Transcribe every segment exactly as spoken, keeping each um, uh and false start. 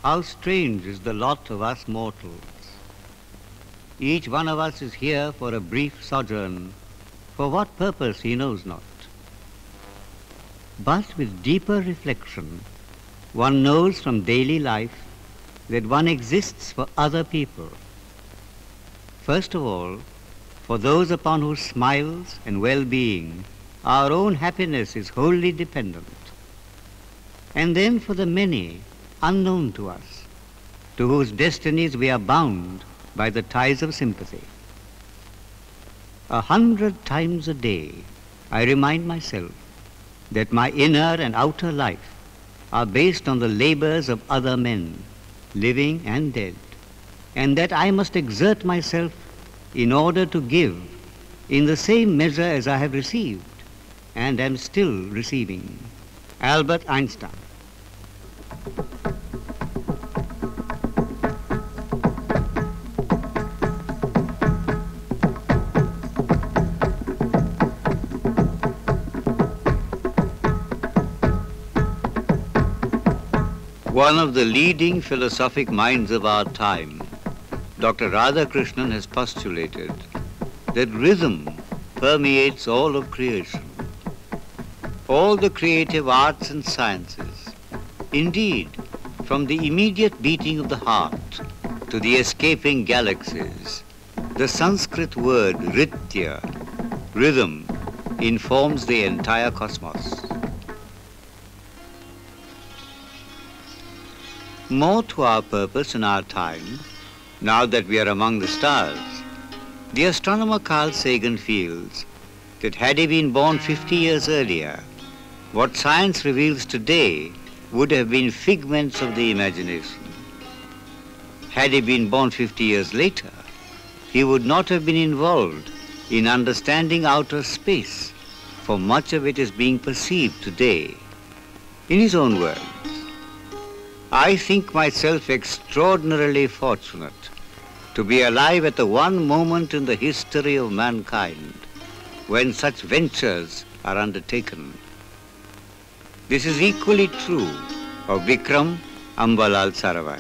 How strange is the lot of us mortals. Each one of us is here for a brief sojourn, for what purpose he knows not. But with deeper reflection, one knows from daily life that one exists for other people. First of all, for those upon whose smiles and well-being our own happiness is wholly dependent. And then for the many, unknown to us, to whose destinies we are bound by the ties of sympathy. A hundred times a day, I remind myself that my inner and outer life are based on the labors of other men, living and dead, and that I must exert myself in order to give in the same measure as I have received and am still receiving. Albert Einstein. One of the leading philosophic minds of our time, Doctor Radhakrishnan, has postulated that rhythm permeates all of creation. All the creative arts and sciences, indeed, from the immediate beating of the heart to the escaping galaxies, the Sanskrit word ritya, rhythm, informs the entire cosmos. More to our purpose in our time, now that we are among the stars, the astronomer Carl Sagan feels that had he been born fifty years earlier, what science reveals today would have been figments of the imagination. Had he been born fifty years later, he would not have been involved in understanding outer space, for much of it is being perceived today. In his own words, I think myself extraordinarily fortunate to be alive at the one moment in the history of mankind when such ventures are undertaken. This is equally true of Vikram Ambalal Sarabhai.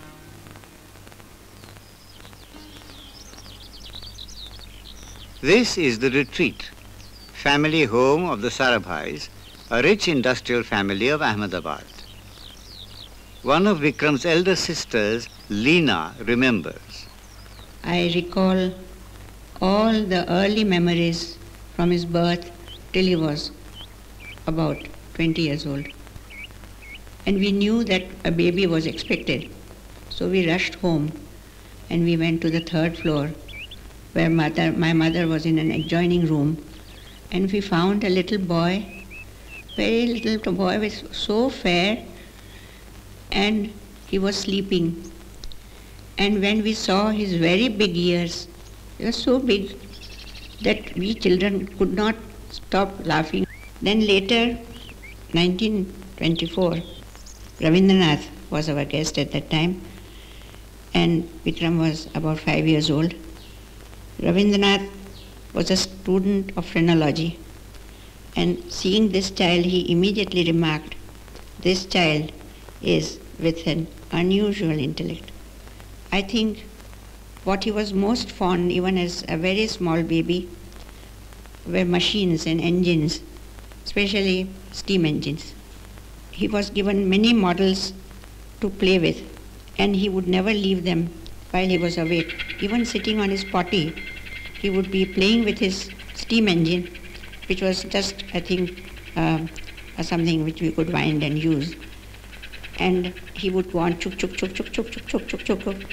This is the retreat, family home of the Sarabhais, a rich industrial family of Ahmedabad. One of Vikram's elder sisters, Leena, remembers. I recall all the early memories from his birth till he was about twenty years old. And we knew that a baby was expected. So we rushed home and we went to the third floor where mother, my mother was in an adjoining room, and we found a little boy, very little boy, was so fair, and he was sleeping. And when we saw his very big ears, they were so big that we children could not stop laughing. Then later, nineteen twenty-four, Rabindranath was our guest at that time, and Vikram was about five years old. Rabindranath was a student of phrenology, and seeing this child, he immediately remarked, this child is with an unusual intellect. I think what he was most fond, even as a very small baby, were machines and engines, especially steam engines. He was given many models to play with, and he would never leave them while he was awake. Even sitting on his potty, he would be playing with his steam engine, which was just, I think, uh, something which we could wind and use. And he would go on chuk chuk chuk chuk chuk chuk chuk chuk chuk chuk.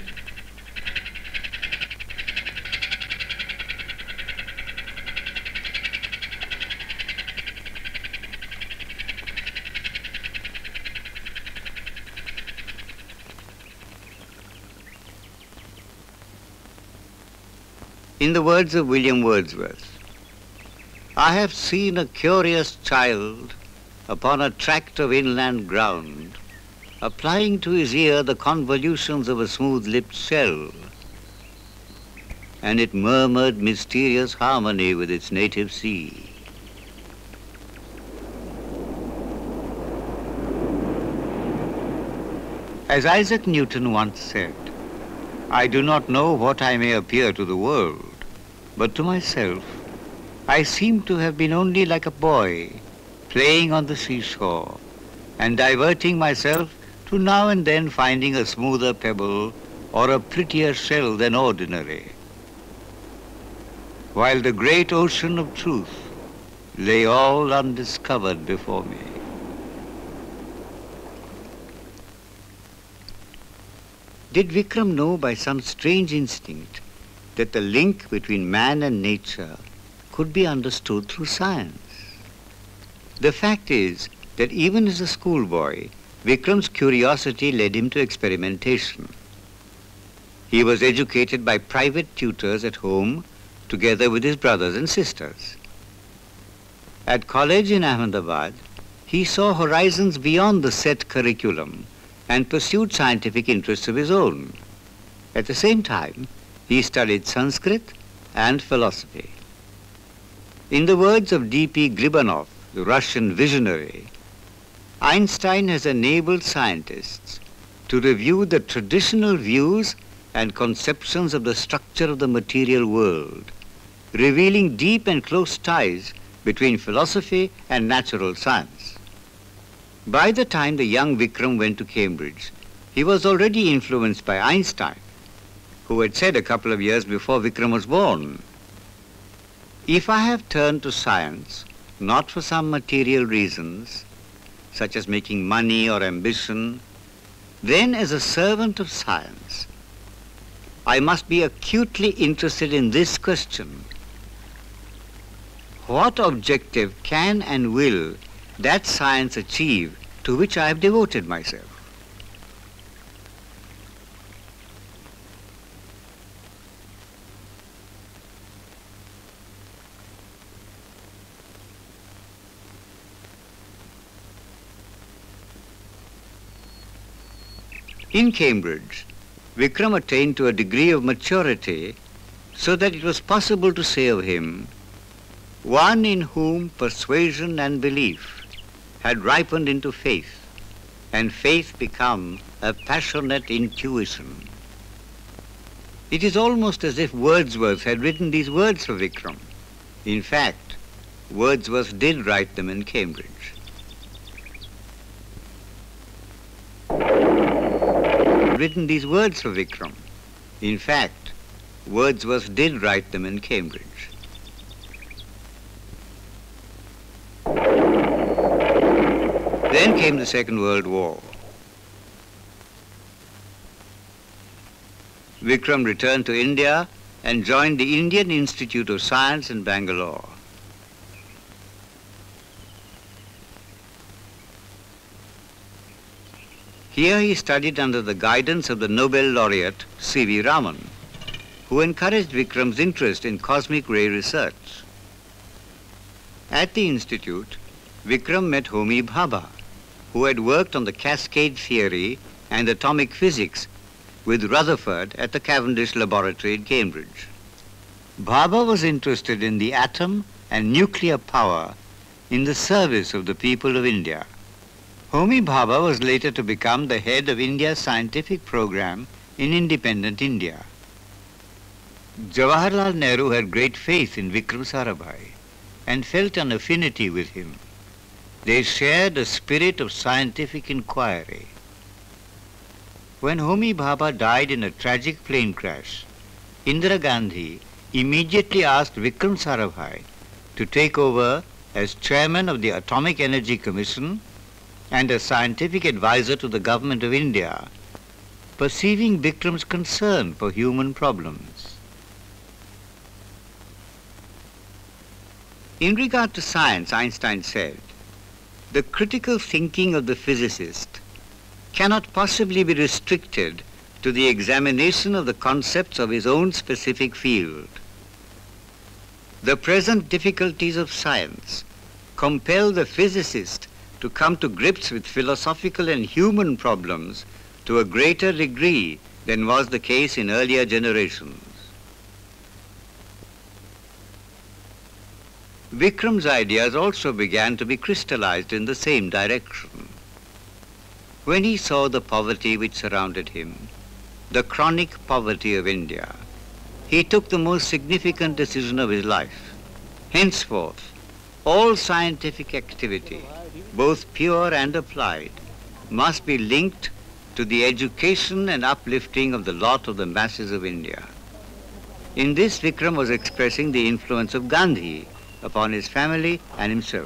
In the words of William Wordsworth, I have seen a curious child upon a tract of inland ground, applying to his ear the convolutions of a smooth-lipped shell, and it murmured mysterious harmony with its native sea. As Isaac Newton once said, I do not know what I may appear to the world, but to myself, I seem to have been only like a boy playing on the seashore and diverting myself to now and then finding a smoother pebble or a prettier shell than ordinary, while the great ocean of truth lay all undiscovered before me. Did Vikram know by some strange instinct that the link between man and nature could be understood through science? The fact is that even as a schoolboy, Vikram's curiosity led him to experimentation. He was educated by private tutors at home, together with his brothers and sisters. At college in Ahmedabad, he saw horizons beyond the set curriculum and pursued scientific interests of his own. At the same time, he studied Sanskrit and philosophy. In the words of D P Gribanov, the Russian visionary, Einstein has enabled scientists to review the traditional views and conceptions of the structure of the material world, revealing deep and close ties between philosophy and natural science. By the time the young Vikram went to Cambridge, he was already influenced by Einstein, who had said a couple of years before Vikram was born, "If I have turned to science not for some material reasons, such as making money or ambition, then as a servant of science, I must be acutely interested in this question: what objective can and will that science achieve to which I have devoted myself?" In Cambridge, Vikram attained to a degree of maturity so that it was possible to say of him, "One in whom persuasion and belief had ripened into faith, and faith become a passionate intuition." It is almost as if Wordsworth had written these words for Vikram. In fact, Wordsworth did write them in Cambridge. Written these words for Vikram. In fact, Wordsworth did write them in Cambridge. Then came the Second World War. Vikram returned to India and joined the Indian Institute of Science in Bangalore. Here he studied under the guidance of the Nobel laureate C V Raman, who encouraged Vikram's interest in cosmic ray research. At the institute, Vikram met Homi Bhabha, who had worked on the cascade theory and atomic physics with Rutherford at the Cavendish Laboratory in Cambridge. Bhabha was interested in the atom and nuclear power in the service of the people of India. Homi Bhabha was later to become the head of India's scientific program in independent India. Jawaharlal Nehru had great faith in Vikram Sarabhai and felt an affinity with him. They shared a spirit of scientific inquiry. When Homi Bhabha died in a tragic plane crash, Indira Gandhi immediately asked Vikram Sarabhai to take over as chairman of the Atomic Energy Commission and as scientific advisor to the government of India, perceiving Vikram's concern for human problems. In regard to science, Einstein said, "The critical thinking of the physicist cannot possibly be restricted to the examination of the concepts of his own specific field. The present difficulties of science compel the physicist to come to grips with philosophical and human problems to a greater degree than was the case in earlier generations." Vikram's ideas also began to be crystallized in the same direction. When he saw the poverty which surrounded him, the chronic poverty of India, he took the most significant decision of his life. Henceforth, all scientific activity, both pure and applied, must be linked to the education and uplifting of the lot of the masses of India. In this, Vikram was expressing the influence of Gandhi upon his family and himself.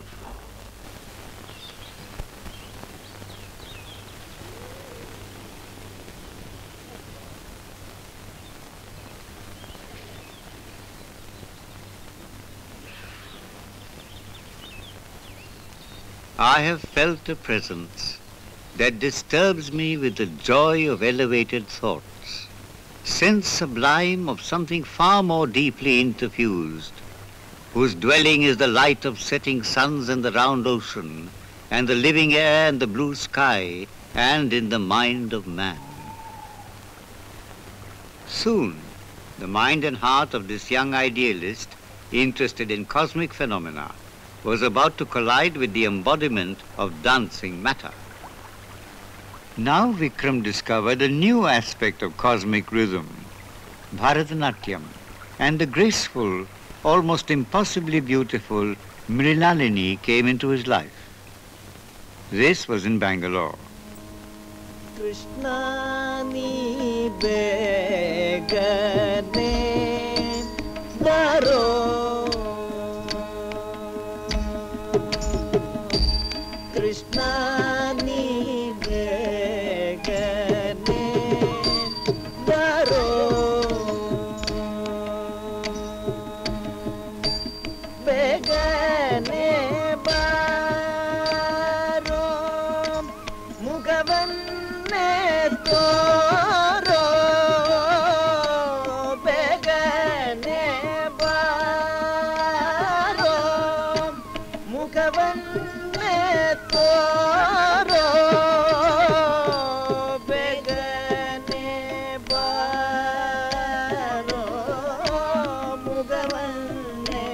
I have felt a presence that disturbs me with the joy of elevated thoughts, sense sublime of something far more deeply interfused, whose dwelling is the light of setting suns and the round ocean, and the living air and the blue sky, and in the mind of man. Soon, the mind and heart of this young idealist, interested in cosmic phenomena, was about to collide with the embodiment of dancing matter. Now Vikram discovered a new aspect of cosmic rhythm, Bharatanatyam, and the graceful, almost impossibly beautiful Mrinalini came into his life. This was in Bangalore. Krishna ni begane daro, Krishna ni begane daro, begane baro, mugavanne toro, begane baro, mugavanne toro, begane baro, mugavanne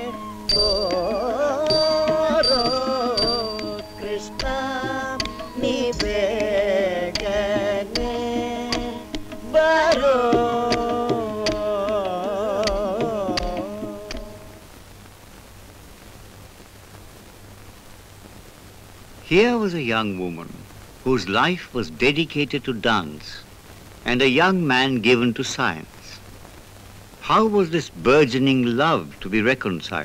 toro, Krishna ni begane baro. Here was a young woman whose life was dedicated to dance, and a young man given to science. How was this burgeoning love to be reconciled?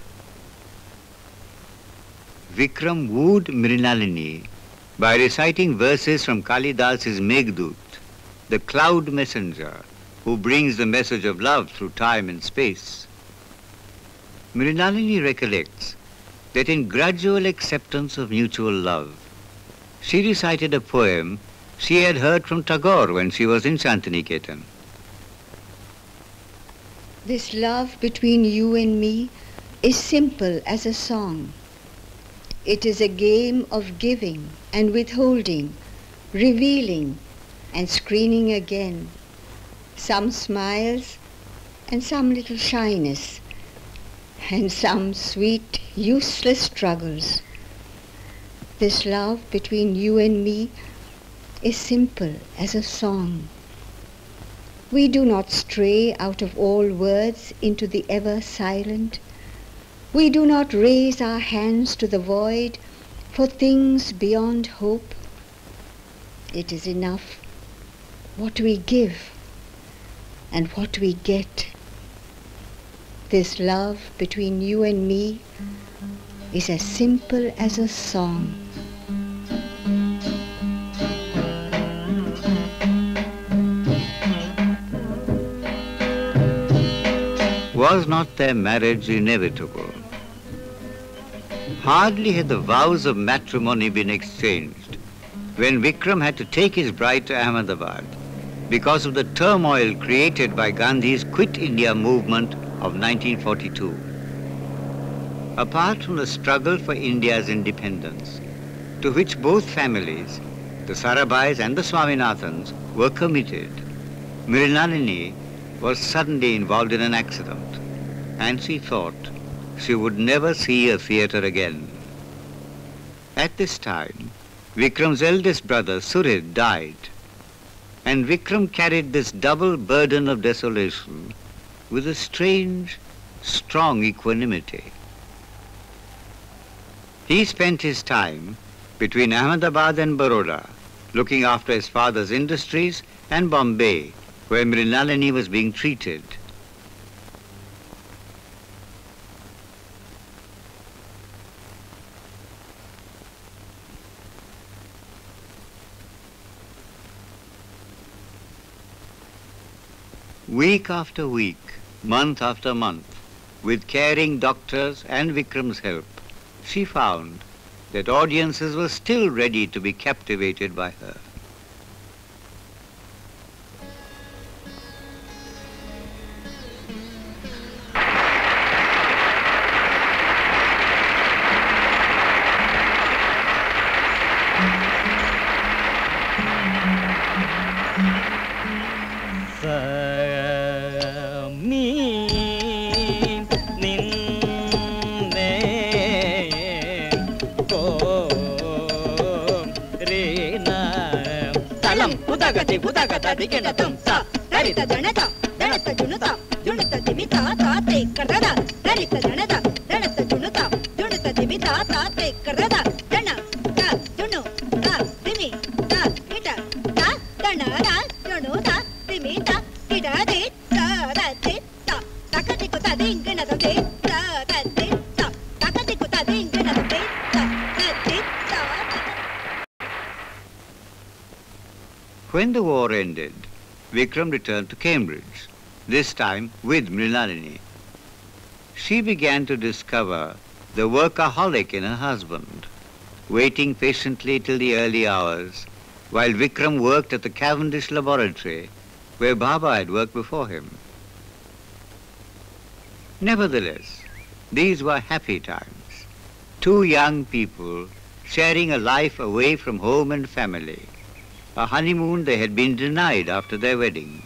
Vikram wooed Mrinalini by reciting verses from Kalidas's Meghdut, the cloud messenger who brings the message of love through time and space. Mrinalini recollects that in gradual acceptance of mutual love, she recited a poem she had heard from Tagore when she was in Shantiniketan. This love between you and me is simple as a song. It is a game of giving and withholding, revealing and screening again. Some smiles and some little shyness, and some sweet, useless struggles. This love between you and me is simple as a song. We do not stray out of all words into the ever silent. We do not raise our hands to the void for things beyond hope. It is enough what we give and what we get. This love between you and me is as simple as a song. Was not their marriage inevitable? Hardly had the vows of matrimony been exchanged when Vikram had to take his bride to Ahmedabad because of the turmoil created by Gandhi's Quit India movement of nineteen forty-two. Apart from the struggle for India's independence, to which both families, the Sarabhais and the Swaminathans, were committed, Mrinalini was suddenly involved in an accident, and she thought she would never see a theatre again. At this time, Vikram's eldest brother, Surid, died, and Vikram carried this double burden of desolation with a strange, strong equanimity. He spent his time between Ahmedabad and Baroda, looking after his father's industries, and Bombay, where Mrinalini was being treated. Week after week, month after month, with caring doctors and Vikram's help, she found that audiences were still ready to be captivated by her. Gati buda gata dikena tum sa darita janata danata junata junata dimita ta te kardada darita janata danata junata junata dimita ta te kardada dana ta junu ta dimi ta kita ta dana ta junu ta dimi ta kita de ta da te ta takati ko ta dingena ta te ta da te ta takati ko ta dingena ta te ta da te ta. When the war ended, Vikram returned to Cambridge, this time with Mrinalini. She began to discover the workaholic in her husband, waiting patiently till the early hours, while Vikram worked at the Cavendish laboratory, where Baba had worked before him. Nevertheless, these were happy times. Two young people sharing a life away from home and family, a honeymoon they had been denied after their wedding.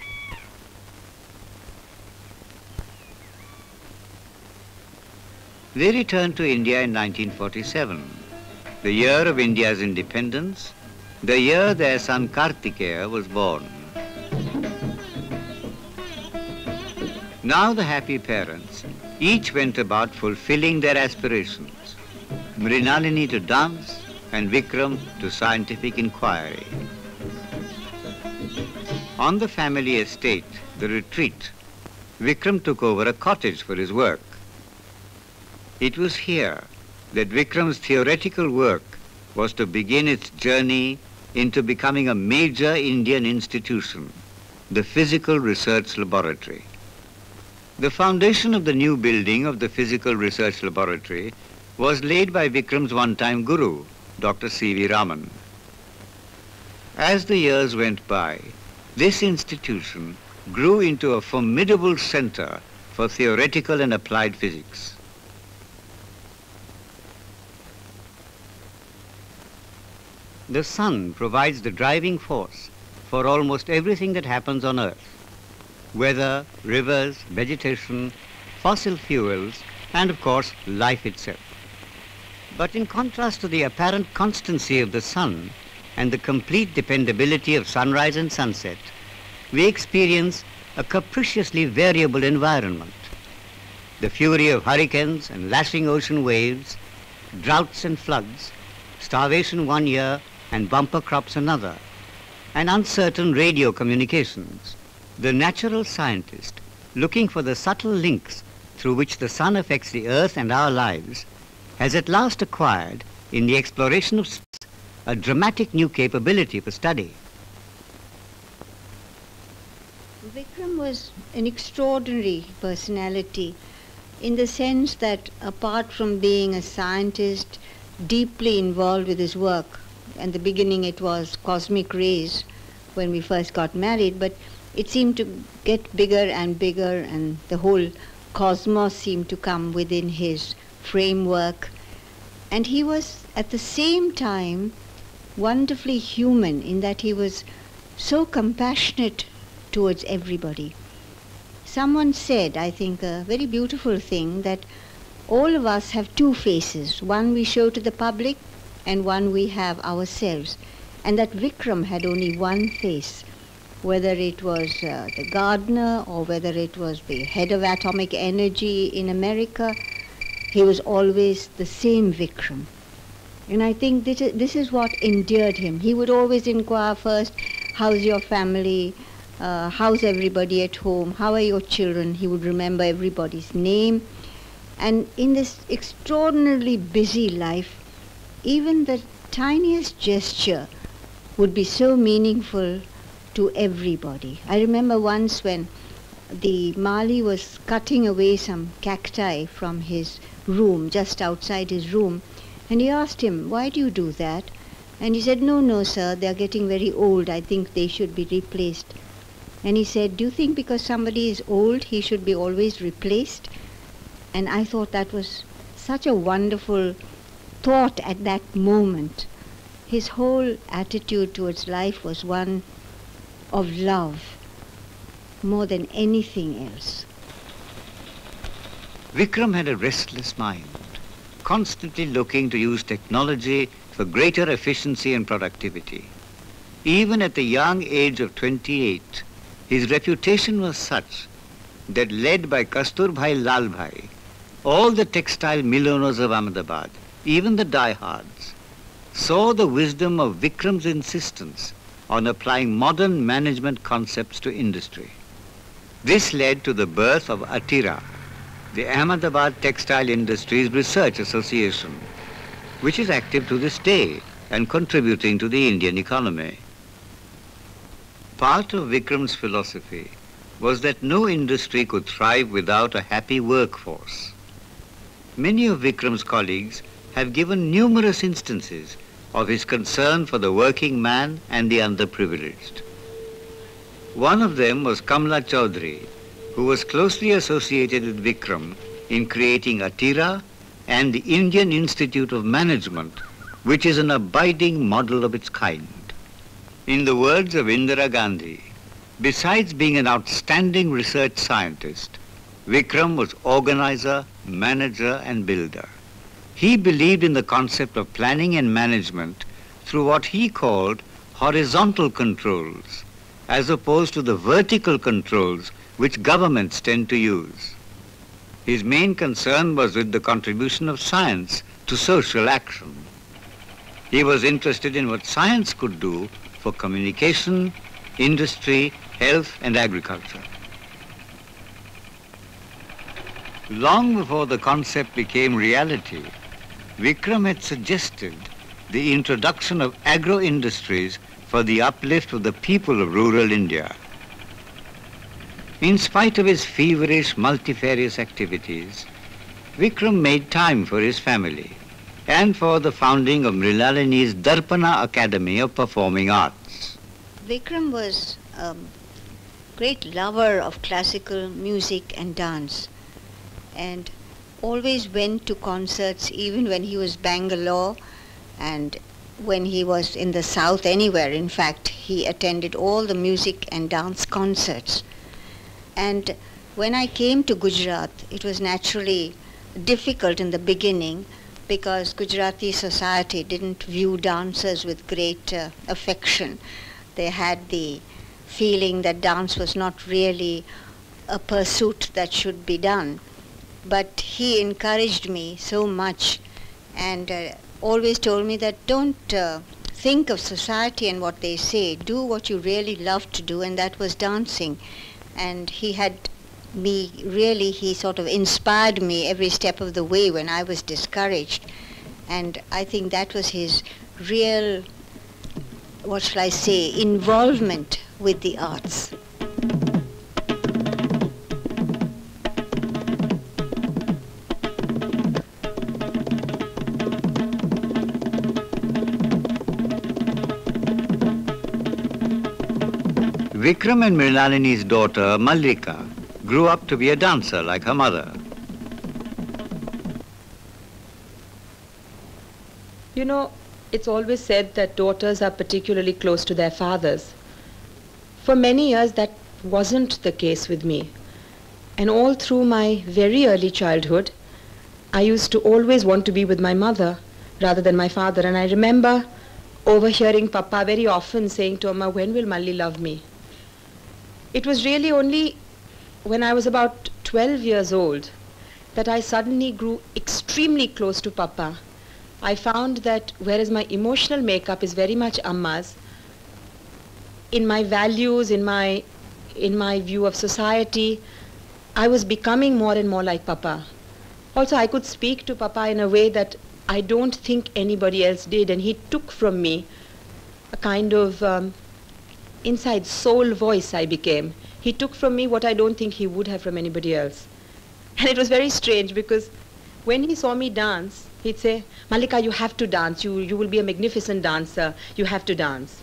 They returned to India in nineteen forty-seven, the year of India's independence, the year their son Kartikeya was born. Now the happy parents each went about fulfilling their aspirations, Mrinalini to dance and Vikram to scientific inquiry. On the family estate, the retreat, Vikram took over a cottage for his work. It was here that Vikram's theoretical work was to begin its journey into becoming a major Indian institution, the Physical Research Laboratory. The foundation of the new building of the Physical Research Laboratory was laid by Vikram's one-time guru, Doctor C V Raman. As the years went by, this institution grew into a formidable center for theoretical and applied physics. The sun provides the driving force for almost everything that happens on Earth: weather, rivers, vegetation, fossil fuels, and of course, life itself. But in contrast to the apparent constancy of the sun and the complete dependability of sunrise and sunset, we experience a capriciously variable environment. The fury of hurricanes and lashing ocean waves, droughts and floods, starvation one year and bumper crops another, and uncertain radio communications. The natural scientist, looking for the subtle links through which the sun affects the earth and our lives, has at last acquired, in the exploration of space, a dramatic new capability for study. Vikram was an extraordinary personality in the sense that apart from being a scientist deeply involved with his work, and the beginning it was cosmic rays when we first got married, but it seemed to get bigger and bigger, and the whole cosmos seemed to come within his framework. And he was at the same time wonderfully human in that he was so compassionate towards everybody. Someone said, I think, a very beautiful thing, that all of us have two faces. One we show to the public, and one we have ourselves. And that Vikram had only one face, whether it was uh, the gardener or whether it was the head of atomic energy in America, he was always the same Vikram. And I think this is, this is what endeared him. He would always inquire first, how's your family? Uh, how's everybody at home? How are your children? He would remember everybody's name. And in this extraordinarily busy life, even the tiniest gesture would be so meaningful to everybody. I remember once when the Mali was cutting away some cacti from his room, just outside his room, and he asked him, why do you do that? And he said, no, no, sir, they're getting very old. I think they should be replaced. And he said, do you think because somebody is old, he should be always replaced? And I thought that was such a wonderful thought at that moment. His whole attitude towards life was one of love, more than anything else. Vikram had a restless mind, constantly looking to use technology for greater efficiency and productivity. Even at the young age of twenty-eight, his reputation was such that, led by Kasturbhai Lalbhai, all the textile mill owners of Ahmedabad, even the diehards, saw the wisdom of Vikram's insistence on applying modern management concepts to industry. This led to the birth of ATIRA, the Ahmedabad Textile Industries Research Association, which is active to this day and contributing to the Indian economy. Part of Vikram's philosophy was that no industry could thrive without a happy workforce. Many of Vikram's colleagues have given numerous instances of his concern for the working man and the underprivileged. One of them was Kamla Chaudhary, who was closely associated with Vikram in creating ATIRA and the Indian Institute of Management, which is an abiding model of its kind. In the words of Indira Gandhi, besides being an outstanding research scientist, Vikram was organizer, manager, and builder. He believed in the concept of planning and management through what he called horizontal controls, as opposed to the vertical controls which governments tend to use. His main concern was with the contribution of science to social action. He was interested in what science could do for communication, industry, health, and agriculture. Long before the concept became reality, Vikram had suggested the introduction of agro-industries for the uplift of the people of rural India. In spite of his feverish, multifarious activities, Vikram made time for his family and for the founding of Mrinalini's Darpana Academy of Performing Arts. Vikram was a great lover of classical music and dance, and always went to concerts even when he was Bangalore and when he was in the south, anywhere. In fact, he attended all the music and dance concerts. And when I came to Gujarat, it was naturally difficult in the beginning because Gujarati society didn't view dancers with great uh, affection. They had the feeling that dance was not really a pursuit that should be done. But he encouraged me so much and uh, always told me that don't uh, think of society and what they say. Do what you really love to do, and that was dancing. And he had me, really, he sort of inspired me every step of the way when I was discouraged. And I think that was his real, what shall I say, involvement with the arts. Vikram and Mrinalini's daughter, Mallika, grew up to be a dancer like her mother. You know, it's always said that daughters are particularly close to their fathers. For many years, that wasn't the case with me. And all through my very early childhood, I used to always want to be with my mother rather than my father. And I remember overhearing Papa very often saying to Amma, when will Malli love me? It was really only when I was about twelve years old that I suddenly grew extremely close to Papa. I found that whereas my emotional makeup is very much Amma's, in my values, in my, in my view of society, I was becoming more and more like Papa. Also, I could speak to Papa in a way that I don't think anybody else did, and he took from me a kind of um, inside soul voice I became. He took from me what I don't think he would have from anybody else. And it was very strange because when he saw me dance, he'd say, Mallika, you have to dance. You, you will be a magnificent dancer. You have to dance.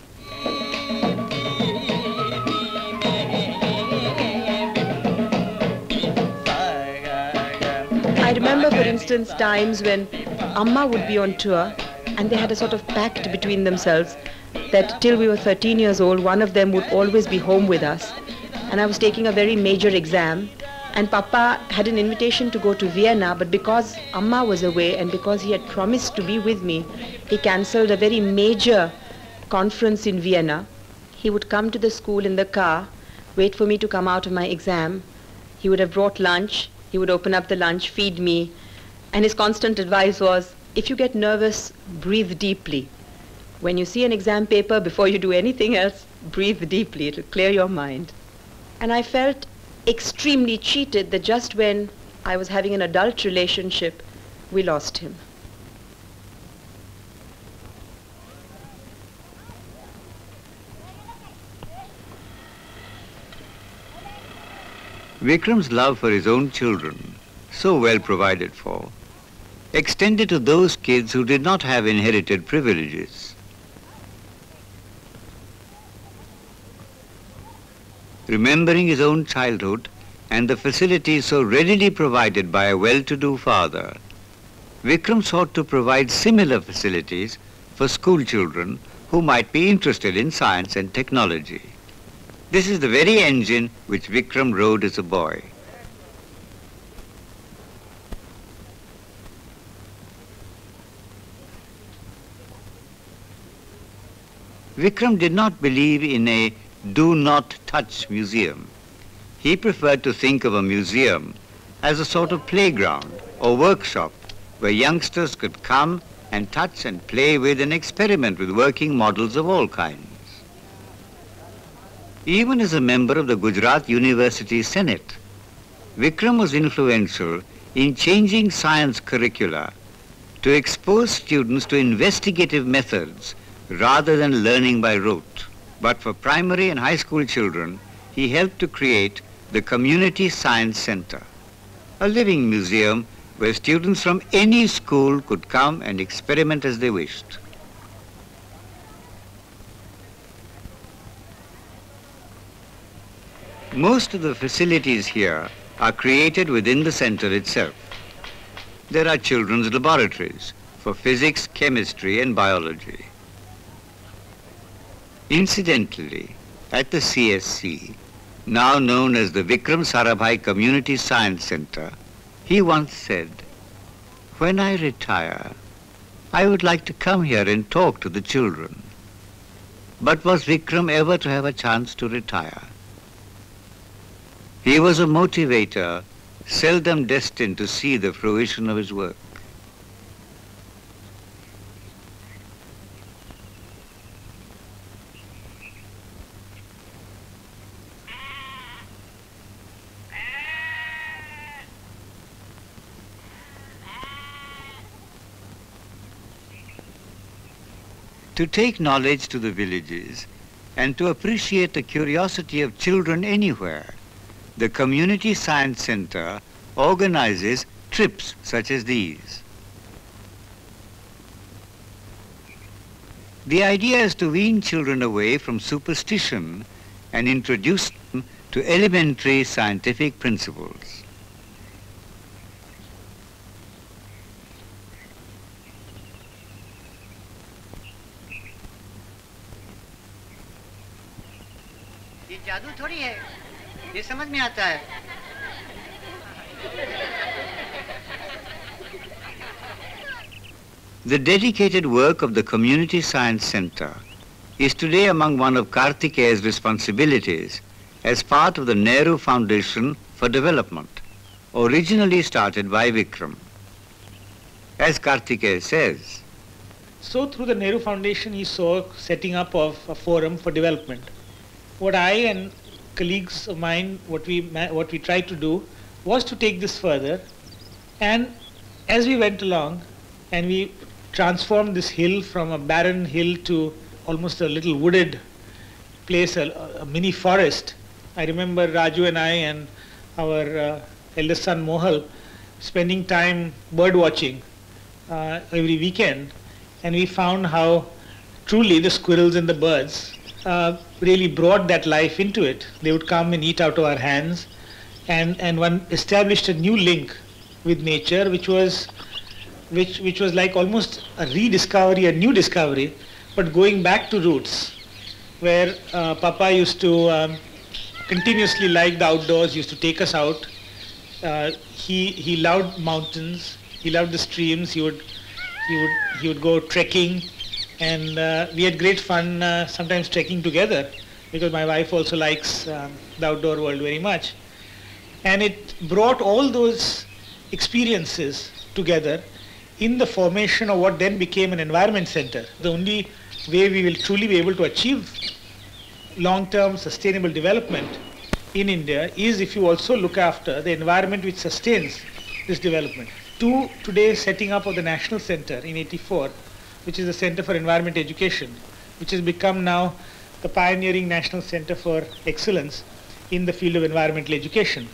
I remember, for instance, times when Amma would be on tour and they had a sort of pact between themselves that till we were thirteen years old, one of them would always be home with us. And I was taking a very major exam, and Papa had an invitation to go to Vienna, but because Amma was away and because he had promised to be with me, he cancelled a very major conference in Vienna. He would come to the school in the car, wait for me to come out of my exam. He would have brought lunch. He would open up the lunch, feed me, and his constant advice was, if you get nervous, breathe deeply. When you see an exam paper, before you do anything else, breathe deeply. It will clear your mind. And I felt extremely cheated that just when I was having an adult relationship, we lost him. Vikram's love for his own children, so well provided for, extended to those kids who did not have inherited privileges. Remembering his own childhood and the facilities so readily provided by a well-to-do father, Vikram sought to provide similar facilities for school children who might be interested in science and technology. This is the very engine which Vikram rode as a boy. Vikram did not believe in a do not touch museum. He preferred to think of a museum as a sort of playground or workshop where youngsters could come and touch and play with and experiment with working models of all kinds. Even as a member of the Gujarat University Senate, Vikram was influential in changing science curricula to expose students to investigative methods rather than learning by rote. But for primary and high school children, he helped to create the Community Science Center, a living museum where students from any school could come and experiment as they wished. Most of the facilities here are created within the center itself. There are children's laboratories for physics, chemistry, and biology. Incidentally, at the C S C, now known as the Vikram Sarabhai Community Science Center, he once said, "When I retire, I would like to come here and talk to the children." But was Vikram ever to have a chance to retire? He was a motivator, seldom destined to see the fruition of his work. To take knowledge to the villages and to appreciate the curiosity of children anywhere, the Community Science Center organizes trips such as these. The idea is to wean children away from superstition and introduce them to elementary scientific principles. ये जादू थोड़ी है, ये समझ में आता है। The dedicated work of the Community Science Center is today among one of Kartikeya's responsibilities as part of the Nehru Foundation for Development, originally started by Vikram. As Kartikeya says, so through the Nehru Foundation he saw setting up of a forum for development. What I and colleagues of mine, what we, what we tried to do was to take this further, and as we went along and we transformed this hill from a barren hill to almost a little wooded place, a, a mini forest. I remember Raju and I and our uh, eldest son Mohal spending time bird watching uh, every weekend, and we found how truly the squirrels and the birds uh, really brought that life into it. They would come and eat out of our hands, and, and one established a new link with nature, which was which which was like almost a rediscovery, a new discovery, but going back to roots, where uh, Papa used to um, continuously like the outdoors, used to take us out. Uh, he he loved mountains, he loved the streams. He would he would he would go trekking, and uh, we had great fun uh, sometimes trekking together, because my wife also likes um, the outdoor world very much, and it brought all those experiences together in the formation of what then became an environment center. The only way we will truly be able to achieve long-term sustainable development in India is if you also look after the environment which sustains this development. To today's setting up of the National Center in eighty-four, which is the Center for Environment Education, which has become now the pioneering National Center for Excellence in the field of environmental education.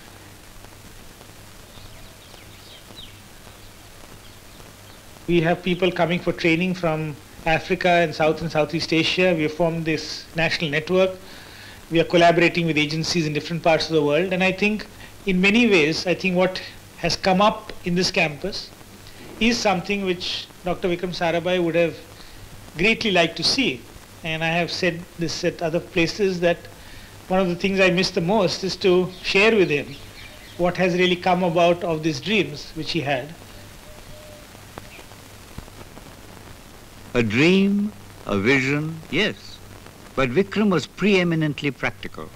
We have people coming for training from Africa and South and Southeast Asia. We have formed this national network. We are collaborating with agencies in different parts of the world. And I think in many ways, I think what has come up in this campus is something which Doctor Vikram Sarabhai would have greatly liked to see. And I have said this at other places, that one of the things I miss the most is to share with him what has really come about of these dreams which he had. a dream, a vision, yes, but Vikram was preeminently practical.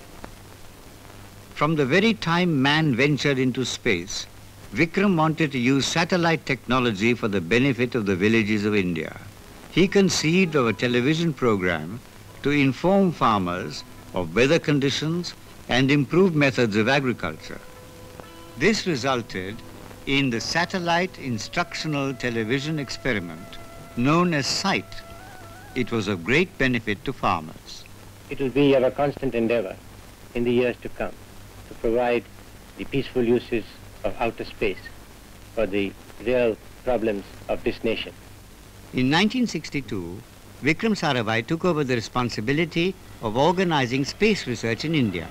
From the very time man ventured into space, Vikram wanted to use satellite technology for the benefit of the villages of India. He conceived of a television program to inform farmers of weather conditions and improve methods of agriculture. This resulted in the satellite instructional television experiment known as SITE. It was of great benefit to farmers. It will be our constant endeavor in the years to come to provide the peaceful uses of outer space for the real problems of this nation. In nineteen sixty-two, Vikram Sarabhai took over the responsibility of organizing space research in India.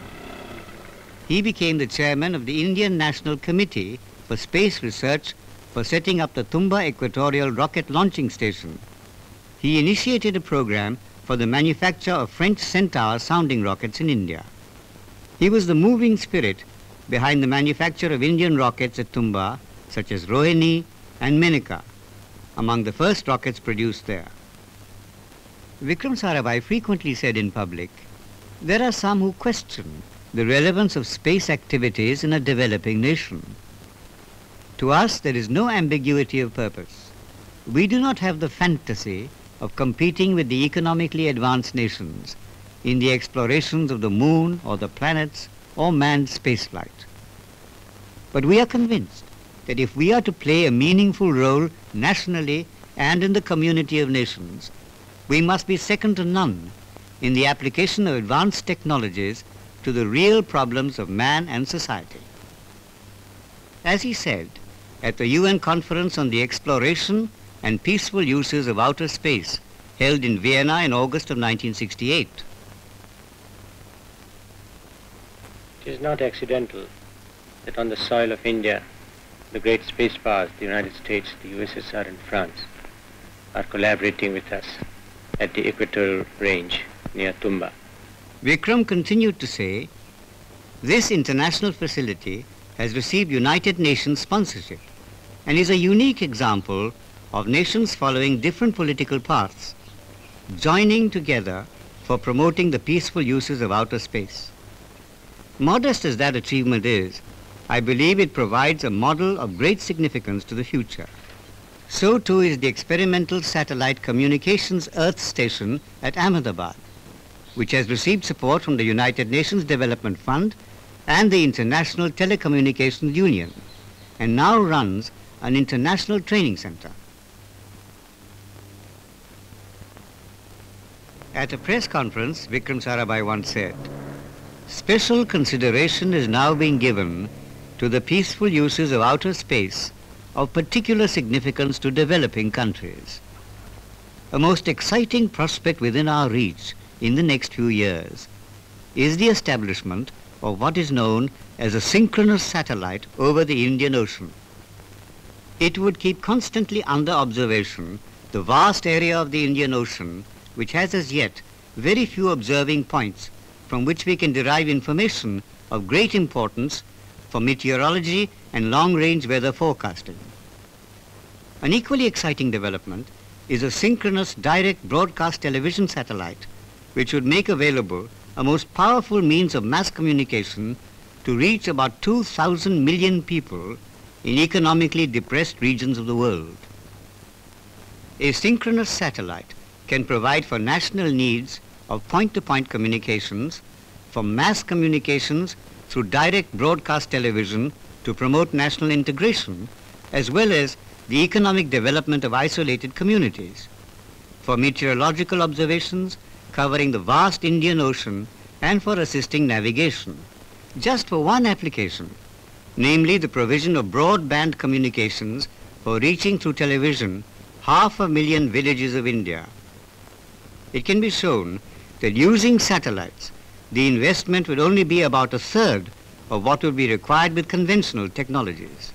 He became the chairman of the Indian National Committee for Space Research for setting up the Tumba Equatorial Rocket Launching Station. He initiated a program for the manufacture of French Centaur sounding rockets in India. He was the moving spirit behind the manufacture of Indian rockets at Tumba, such as Rohini and Menika, among the first rockets produced there. Vikram Sarabhai frequently said in public, "There are some who question the relevance of space activities in a developing nation. To us, there is no ambiguity of purpose. We do not have the fantasy of competing with the economically advanced nations in the explorations of the moon or the planets or manned spaceflight. But we are convinced that if we are to play a meaningful role nationally and in the community of nations, we must be second to none in the application of advanced technologies to the real problems of man and society." As he said at the U N Conference on the Exploration and Peaceful Uses of Outer Space, held in Vienna in August of nineteen sixty-eight. It is not accidental that on the soil of India, the great space powers, the United States, the U S S R and France, are collaborating with us at the equatorial range near Tumba. Vikram continued to say, "This international facility has received United Nations sponsorship and is a unique example of nations following different political paths, joining together for promoting the peaceful uses of outer space. Modest as that achievement is, I believe it provides a model of great significance to the future. So too is the experimental satellite communications Earth station at Ahmedabad, which has received support from the United Nations Development Fund and the International Telecommunications Union, and now runs an international training center. At a press conference, Vikram Sarabhai once said, "Special consideration is now being given to the peaceful uses of outer space of particular significance to developing countries. A most exciting prospect within our reach in the next few years is the establishment of what is known as a synchronous satellite over the Indian Ocean. It would keep constantly under observation the vast area of the Indian Ocean, which has as yet very few observing points from which we can derive information of great importance for meteorology and long-range weather forecasting. An equally exciting development is a synchronous direct broadcast television satellite, which would make available a most powerful means of mass communication to reach about two thousand million people in economically depressed regions of the world. A synchronous satellite can provide for national needs of point-to-point communications, for mass communications through direct broadcast television to promote national integration, as well as the economic development of isolated communities, for meteorological observations covering the vast Indian Ocean, and for assisting navigation, just for one application, namely the provision of broadband communications for reaching through television half a million villages of India. It can be shown that using satellites, the investment would only be about a third of what would be required with conventional technologies.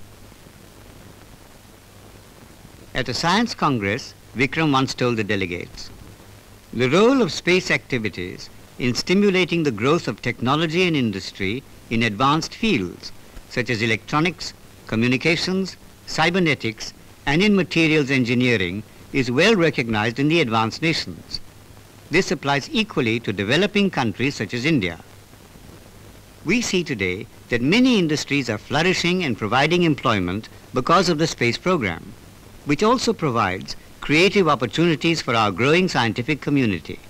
At a science congress, Vikram once told the delegates, "The role of space activities in stimulating the growth of technology and industry in advanced fields such as electronics, communications, cybernetics, and in materials engineering is well recognized in the advanced nations. This applies equally to developing countries such as India. We see today that many industries are flourishing and providing employment because of the space program, which also provides creative opportunities for our growing scientific community."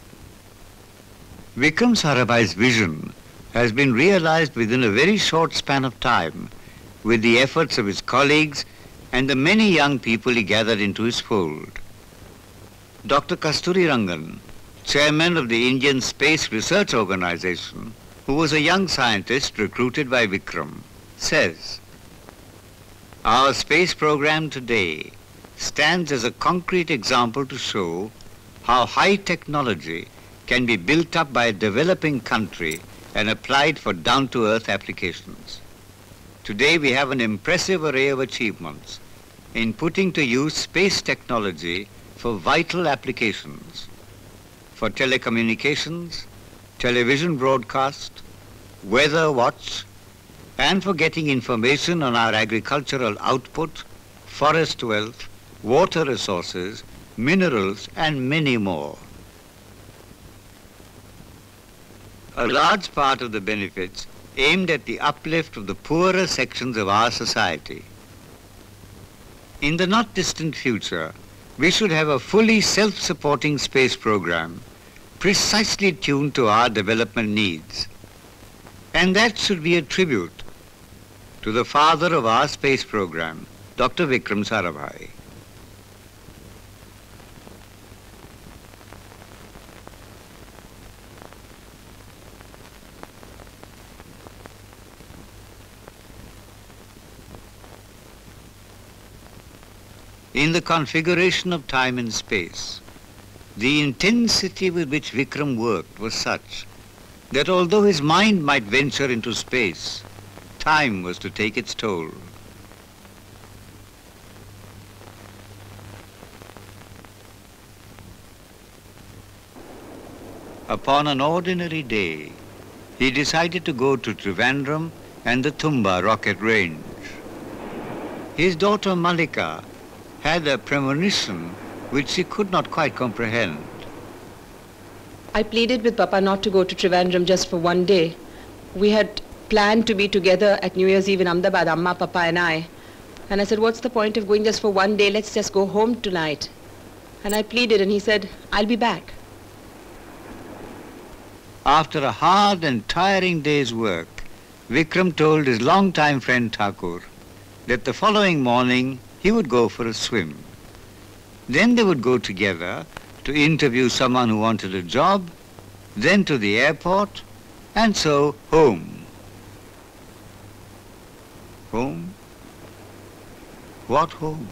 Vikram Sarabhai's vision has been realized within a very short span of time with the efforts of his colleagues and the many young people he gathered into his fold. Doctor Kasturi Rangan, chairman of the Indian Space Research Organization, who was a young scientist recruited by Vikram, says, "Our space program today stands as a concrete example to show how high technology can be built up by a developing country and applied for down-to-earth applications. Today we have an impressive array of achievements in putting to use space technology for vital applications, for telecommunications, television broadcast, weather watch, and for getting information on our agricultural output, forest wealth, water resources, minerals, and many more. A large part of the benefits aimed at the uplift of the poorer sections of our society. In the not distant future, we should have a fully self-supporting space program precisely tuned to our development needs. And that should be a tribute to the father of our space program, Doctor Vikram Sarabhai. In the configuration of time and space, the intensity with which Vikram worked was such that although his mind might venture into space, time was to take its toll. Upon an ordinary day, he decided to go to Trivandrum and the Tumba rocket range. His daughter Malika had a premonition which she could not quite comprehend. I pleaded with Papa not to go to Trivandrum just for one day. We had planned to be together at New Year's Eve in Ahmedabad, Amma, Papa and I. And I said, what's the point of going just for one day? Let's just go home tonight. And I pleaded and he said, I'll be back. After a hard and tiring day's work, Vikram told his long-time friend Thakur that the following morning he would go for a swim. Then they would go together to interview someone who wanted a job, then to the airport, and so home. Home? What home?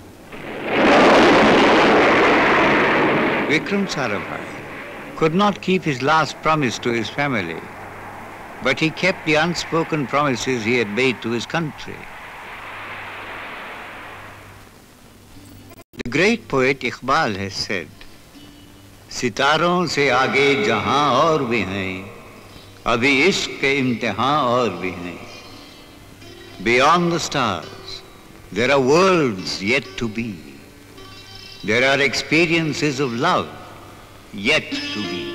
Vikram Sarabhai could not keep his last promise to his family, but he kept the unspoken promises he had made to his country. The great poet Iqbal has said, सितारों से आगे जहां और भी हैं, अभी इश्क के इम्तिहान और भी हैं. Beyond the stars, there are worlds yet to be. There are experiences of love yet to be.